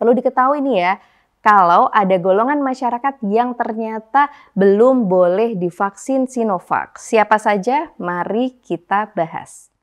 perlu diketahui nih ya, kalau ada golongan masyarakat yang ternyata belum boleh divaksin Sinovac. Siapa saja? Mari kita bahas.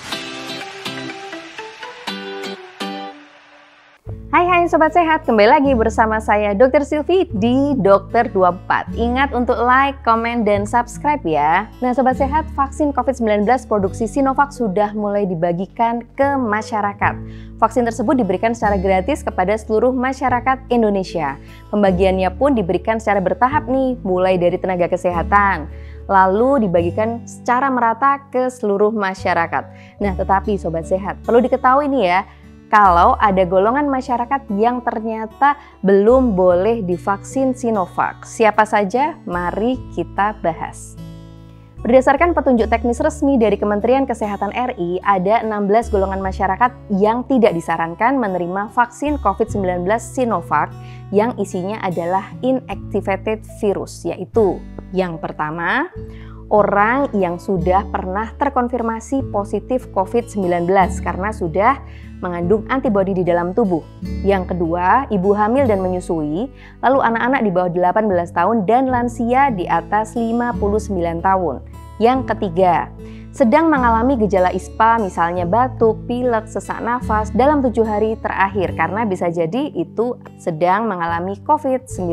Hai Sobat Sehat, kembali lagi bersama saya Dr. Silvi di Dokter 24. Ingat untuk like, komen, dan subscribe ya. Nah Sobat Sehat, vaksin COVID-19 produksi Sinovac sudah mulai dibagikan ke masyarakat. Vaksin tersebut diberikan secara gratis kepada seluruh masyarakat Indonesia. Pembagiannya pun diberikan secara bertahap nih, mulai dari tenaga kesehatan, lalu dibagikan secara merata ke seluruh masyarakat. Nah tetapi Sobat Sehat, perlu diketahui nih ya, kalau ada golongan masyarakat yang ternyata belum boleh divaksin Sinovac. Siapa saja? Mari kita bahas. Berdasarkan petunjuk teknis resmi dari Kementerian Kesehatan RI, ada 16 golongan masyarakat yang tidak disarankan menerima vaksin COVID-19 Sinovac yang isinya adalah inactivated virus, yaitu yang pertama, orang yang sudah pernah terkonfirmasi positif COVID-19 karena sudah mengandung antibodi di dalam tubuh. Yang kedua, ibu hamil dan menyusui, lalu anak-anak di bawah 18 tahun dan lansia di atas 59 tahun. Yang ketiga, sedang mengalami gejala ISPA misalnya batuk, pilek, sesak nafas dalam 7 hari terakhir karena bisa jadi itu sedang mengalami COVID-19.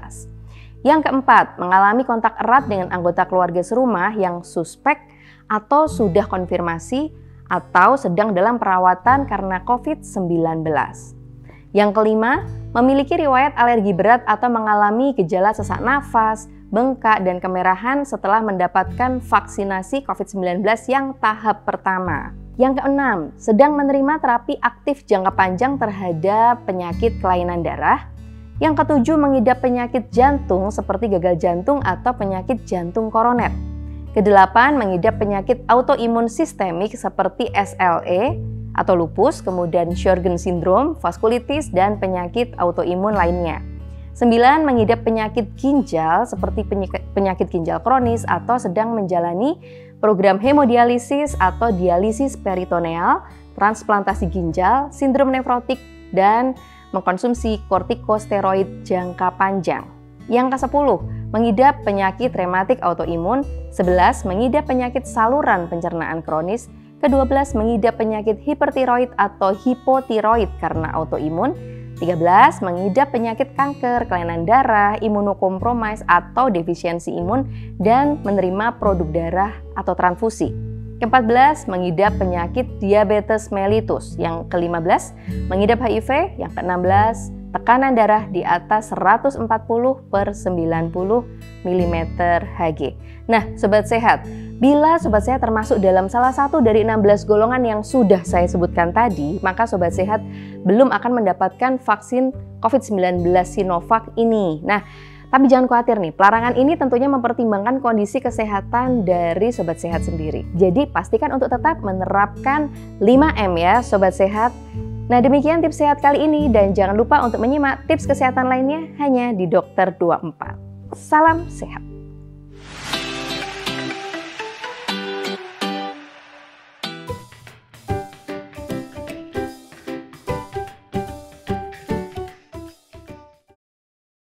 Yang keempat, mengalami kontak erat dengan anggota keluarga serumah yang suspek atau sudah konfirmasi atau sedang dalam perawatan karena COVID-19. Yang kelima, memiliki riwayat alergi berat atau mengalami gejala sesak nafas, bengkak, dan kemerahan setelah mendapatkan vaksinasi COVID-19 yang tahap pertama. Yang keenam, sedang menerima terapi aktif jangka panjang terhadap penyakit kelainan darah. Yang ketujuh, mengidap penyakit jantung seperti gagal jantung atau penyakit jantung koroner. Kedelapan, mengidap penyakit autoimun sistemik seperti SLE atau lupus, kemudian Sjögren's syndrome, vaskulitis, dan penyakit autoimun lainnya. 9, mengidap penyakit ginjal seperti penyakit ginjal kronis atau sedang menjalani program hemodialisis atau dialisis peritoneal, transplantasi ginjal, sindrom nefrotik, dan mengkonsumsi kortikosteroid jangka panjang. Yang ke-10, mengidap penyakit rematik autoimun. 11, mengidap penyakit saluran pencernaan kronis. Ke-12, mengidap penyakit hipertiroid atau hipotiroid karena autoimun. 13, mengidap penyakit kanker, kelainan darah, imunokompromis atau defisiensi imun, dan menerima produk darah atau transfusi. Ke-14, mengidap penyakit diabetes mellitus. Yang ke-15, mengidap HIV. Yang ke-16, tekanan darah di atas 140/90 mm Hg. Nah, Sobat Sehat, bila Sobat Sehat termasuk dalam salah satu dari 16 golongan yang sudah saya sebutkan tadi, maka Sobat Sehat belum akan mendapatkan vaksin COVID-19 Sinovac ini. Nah, tapi jangan khawatir nih, pelarangan ini tentunya mempertimbangkan kondisi kesehatan dari Sobat Sehat sendiri. Jadi pastikan untuk tetap menerapkan 5M ya Sobat Sehat. Nah demikian tips sehat kali ini dan jangan lupa untuk menyimak tips kesehatan lainnya hanya di Dokter 24. Salam sehat.